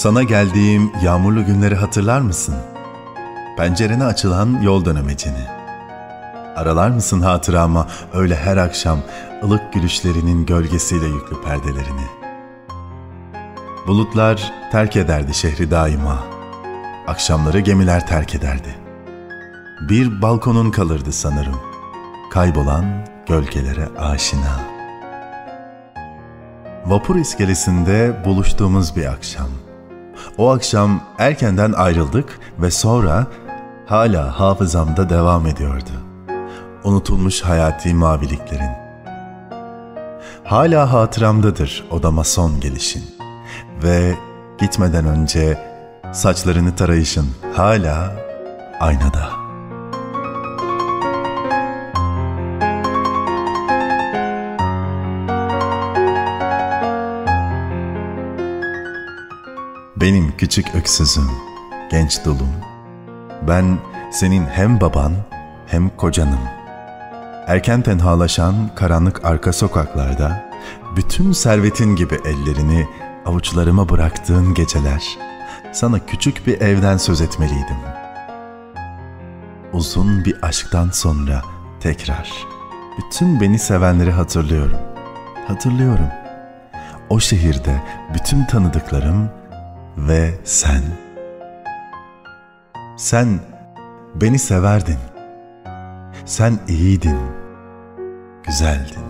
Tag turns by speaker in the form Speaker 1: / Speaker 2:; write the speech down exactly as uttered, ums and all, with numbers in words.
Speaker 1: Sana geldiğim yağmurlu günleri hatırlar mısın? Pencerene açılan yol dönemecini. Aralar mısın hatırama öyle her akşam ılık gülüşlerinin gölgesiyle yüklü perdelerini? Bulutlar terk ederdi şehri daima. Akşamları gemiler terk ederdi. Bir balkonun kalırdı sanırım, kaybolan gölgelere aşina. Vapur iskelesinde buluştuğumuz bir akşam. O akşam erkenden ayrıldık ve sonra hala hafızamda devam ediyordu. Unutulmuş hayati maviliklerin. Hala hatıramdadır odama son gelişin. Ve gitmeden önce saçlarını tarayışın hala aynada. Benim küçük öksüzüm, genç dulum. Ben senin hem baban hem kocanım. Erken tenhalaşan karanlık arka sokaklarda, bütün servetin gibi ellerini avuçlarıma bıraktığın geceler, sana küçük bir evden söz etmeliydim. Uzun bir aşktan sonra tekrar, bütün beni sevenleri hatırlıyorum. Hatırlıyorum. O şehirde bütün tanıdıklarım ve sen. Sen beni severdin. Sen iyiydin, güzeldin.